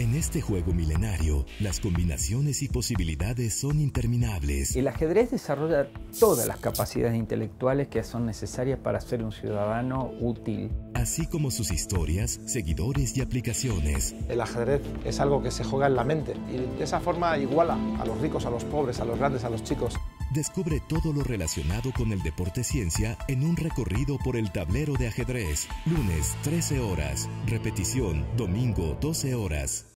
En este juego milenario, las combinaciones y posibilidades son interminables. El ajedrez desarrolla todas las capacidades intelectuales que son necesarias para ser un ciudadano útil. Así como sus historias, seguidores y aplicaciones. El ajedrez es algo que se juega en la mente y de esa forma iguala a los ricos, a los pobres, a los grandes, a los chicos. Descubre todo lo relacionado con el deporte ciencia en un recorrido por el tablero de ajedrez. Lunes, 13 horas. Repetición, domingo, 12 horas.